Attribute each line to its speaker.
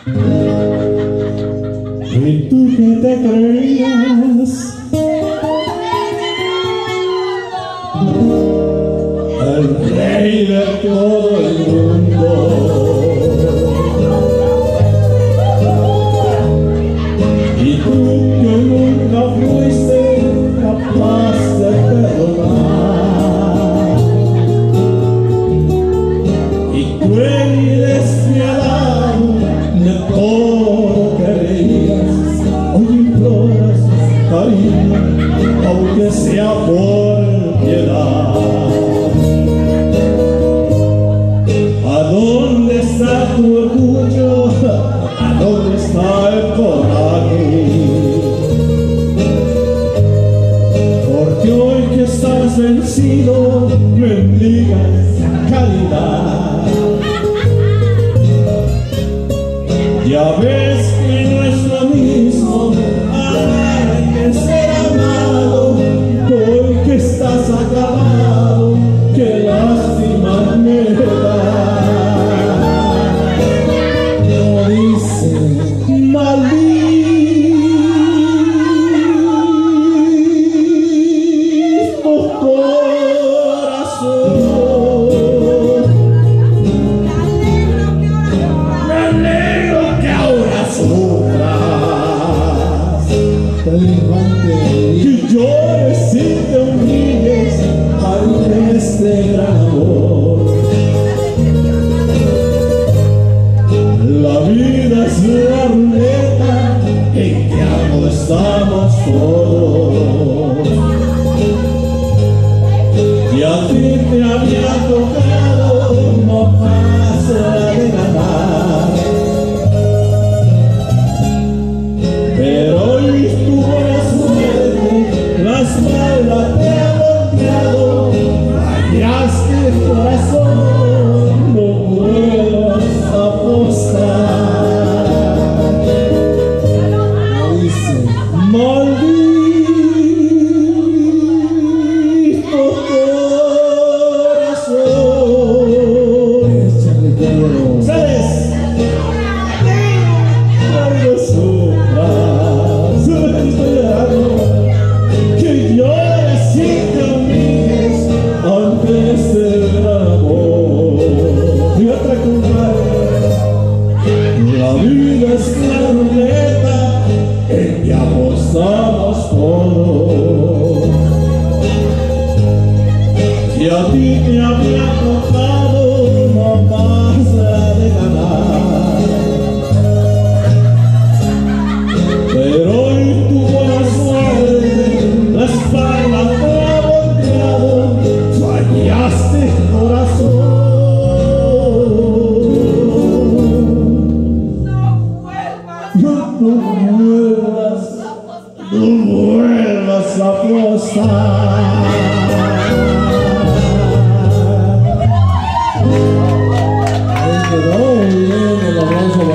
Speaker 1: Y tú que te creías el rey de todo el mundo, y tú que nunca fuiste capaz de perdonar, y cruel y despiadado de todo querías, hoy imploras cariño, aunque sea por piedad. ¿A dónde está tu orgullo? ¿A dónde está el coraje? Porque hoy que estás vencido, mendigas caridad. Ya ves que no es lo mismo amar que ser amado. Hoy que estás acabado, qué lástima me da. No dice maldito corazón. Me alegro que ahora sufras, que llores y te humilles ante este gran amor. La vida es la ruleta en que apostamos todos, y a ti te había tocado no pasa de ganar, pero hoy tu buena suerte la espalda te ha golpeado. Fallaste corazón, no vuelvas a apostar. Maldito corazón. ¿Sabes? Cuando sufras, estoy llorando, que llores y te humilles ante este gran amor. Y otra compadre, la vida es la ruleta en que apostamos todos, y a ti te había tocado no más de ganar, pero hoy tu buena suerte la espalda te ha volteado. Fallaste corazón. No vuelvas a apostar.